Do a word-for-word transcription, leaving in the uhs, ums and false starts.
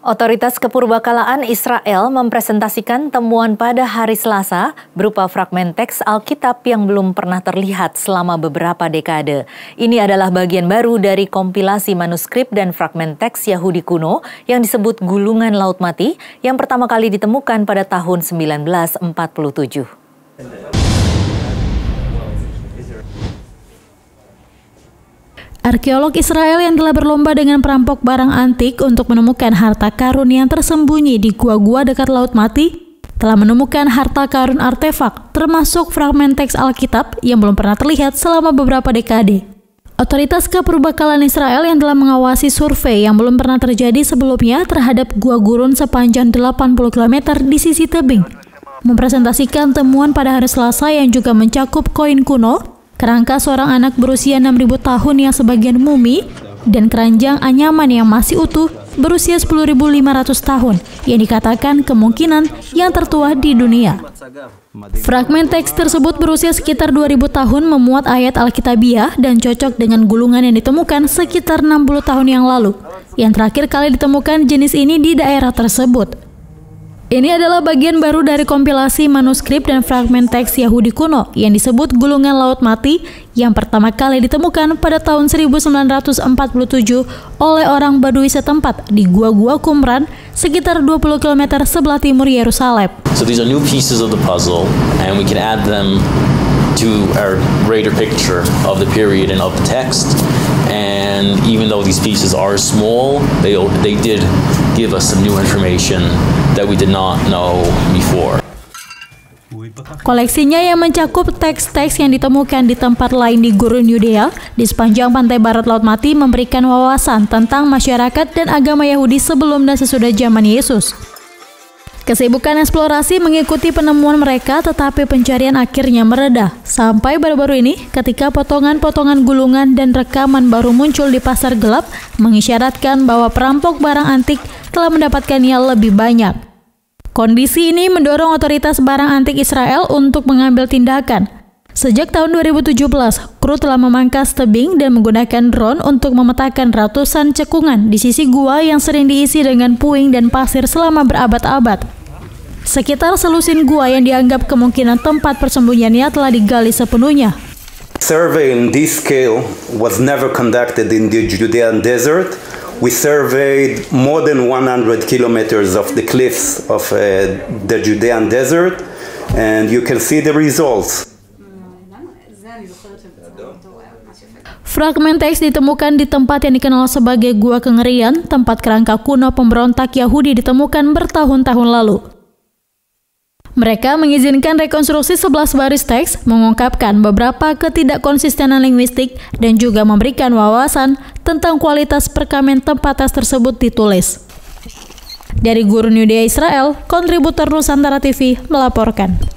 Otoritas Kepurbakalaan Israel mempresentasikan temuan pada hari Selasa berupa fragmen teks Alkitab yang belum pernah terlihat selama beberapa dekade. Ini adalah bagian baru dari kompilasi manuskrip dan fragmen teks Yahudi kuno yang disebut Gulungan Laut Mati yang pertama kali ditemukan pada tahun sembilan belas empat puluh tujuh. Arkeolog Israel yang telah berlomba dengan perampok barang antik untuk menemukan harta karun yang tersembunyi di gua-gua dekat Laut Mati telah menemukan harta karun artefak, termasuk fragmen teks Alkitab yang belum pernah terlihat selama beberapa dekade. Otoritas Kepurbakalaan Israel yang telah mengawasi survei yang belum pernah terjadi sebelumnya terhadap gua gurun sepanjang delapan puluh kilometer di sisi tebing, mempresentasikan temuan pada hari Selasa yang juga mencakup koin kuno, kerangka seorang anak berusia enam ribu tahun yang sebagian mumi, dan keranjang anyaman yang masih utuh berusia sepuluh ribu lima ratus tahun yang dikatakan kemungkinan yang tertua di dunia. Fragmen teks tersebut berusia sekitar dua ribu tahun memuat ayat Alkitabiah dan cocok dengan gulungan yang ditemukan sekitar enam puluh tahun yang lalu, yang terakhir kali ditemukan jenis ini di daerah tersebut. Ini adalah bagian baru dari kompilasi manuskrip dan fragmen teks Yahudi kuno yang disebut Gulungan Laut Mati yang pertama kali ditemukan pada tahun seribu sembilan ratus empat puluh tujuh oleh orang Badui setempat di Gua-Gua Qumran sekitar dua puluh kilometer sebelah timur Yerusalem. So these are new pieces of the puzzle and we can add them to our greater picture of the period and of the text. And even though these pieces are small, they they did give us some new information that we did not know before. Koleksinya yang mencakup teks-teks yang ditemukan di tempat lain di gurun Yudea di sepanjang pantai barat Laut Mati memberikan wawasan tentang masyarakat dan agama Yahudi sebelum dan sesudah zaman Yesus. Kesibukan eksplorasi mengikuti penemuan mereka, tetapi pencarian akhirnya mereda sampai baru-baru ini ketika potongan-potongan gulungan dan rekaman baru muncul di pasar gelap mengisyaratkan bahwa perampok barang antik telah mendapatkannya lebih banyak. Kondisi ini mendorong otoritas barang antik Israel untuk mengambil tindakan. Sejak tahun dua ribu tujuh belas, kru telah memangkas tebing dan menggunakan drone untuk memetakan ratusan cekungan di sisi gua yang sering diisi dengan puing dan pasir selama berabad-abad. Sekitar selusin gua yang dianggap kemungkinan tempat persembunyiannya telah digali sepenuhnya. Survey in this scale was never conducted in the Judean desert. We surveyed more than one hundred kilometers of the cliffs of uh, the Judean desert, and you can see the results. Fragmen teks ditemukan di tempat yang dikenal sebagai Gua Kengerian, tempat kerangka kuno pemberontak Yahudi ditemukan bertahun-tahun lalu. Mereka mengizinkan rekonstruksi sebelas baris teks, mengungkapkan beberapa ketidakkonsistenan linguistik, dan juga memberikan wawasan tentang kualitas perkamen tempat teks tersebut ditulis. Dari Gurun Yudea Israel, kontributor Nusantara T V melaporkan.